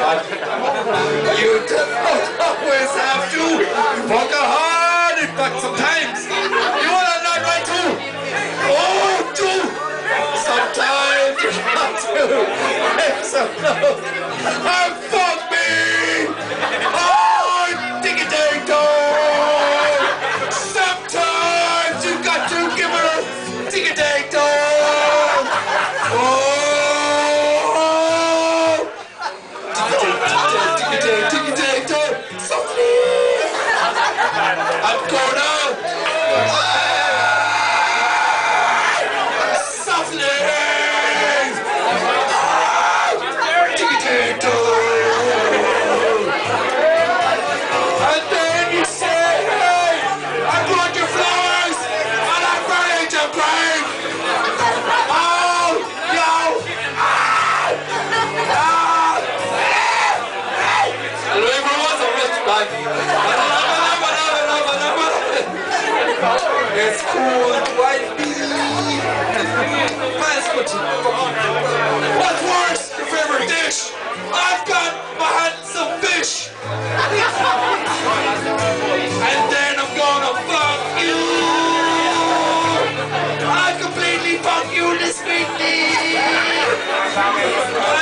You don't always have to. You fuck hard, in fact, sometimes. You wanna not right too. Oh, too. Sometimes you have to. Make some love. And fuck me. Oh, dig-a-ding-dong. Sometimes you got to give her a dig-a-ding-dong. Oh. I'm going out! Softly! And then you say, hey, I brought you flowers and I buried your grave! Oh, yo! Everyone was a rich guy. It's cool, white bee. What's worse? Your favorite dish? I've got my handsome fish. And then I'm gonna fuck you. I completely fuck you this weekly.